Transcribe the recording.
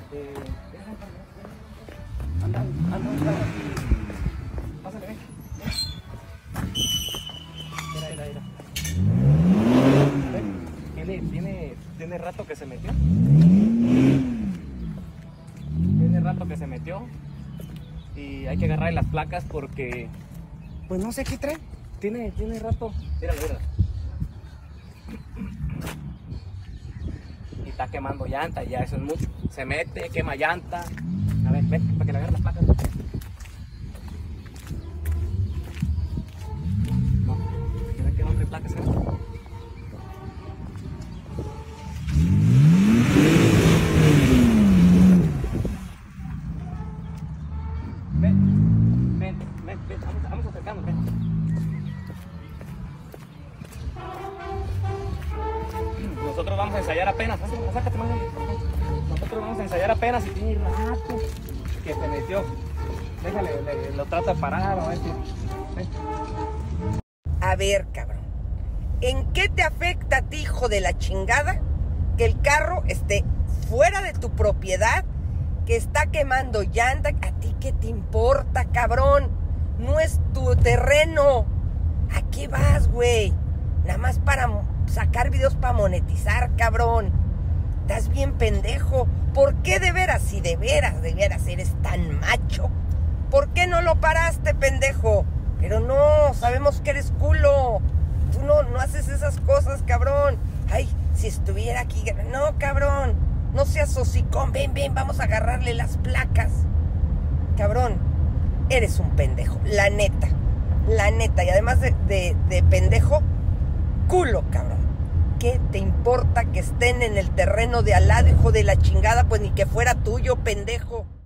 Anda, pásale, ven. Mira. Tiene rato que se metió. Tiene rato que se metió. Y hay que agarrar las placas porque, pues no sé qué trae. Tiene rato. Míralo. Y está quemando llanta, ya eso es mucho. Se mete, quema llanta. A ver, ven, para que le agarre las placas. No, tiene que no trae placas. Ven, vamos acercando, ven. Nosotros vamos a ensayar apenas, acércate más. Nosotros vamos a ensayar apenas y tiene rato que se metió. Déjale, lo trata de parar, a ver si... A ver, cabrón, ¿en qué te afecta a ti, hijo de la chingada, que el carro esté fuera de tu propiedad, que está quemando llanta? ¿A ti qué te importa, cabrón? No es tu terreno. ¿A qué vas, güey? Nada más para sacar videos para monetizar, cabrón. Estás bien pendejo. ¿Por qué de veras, si de veras eres tan macho? ¿Por qué no lo paraste, pendejo? Pero no, sabemos que eres culo. Tú no haces esas cosas, cabrón. Ay, si estuviera aquí... No, cabrón. No seas hocicón. Ven, vamos a agarrarle las placas. Cabrón, eres un pendejo. La neta. Y además de pendejo, culo, cabrón. ¿Qué te importa que estén en el terreno de al lado, hijo de la chingada? Pues ni que fuera tuyo, pendejo.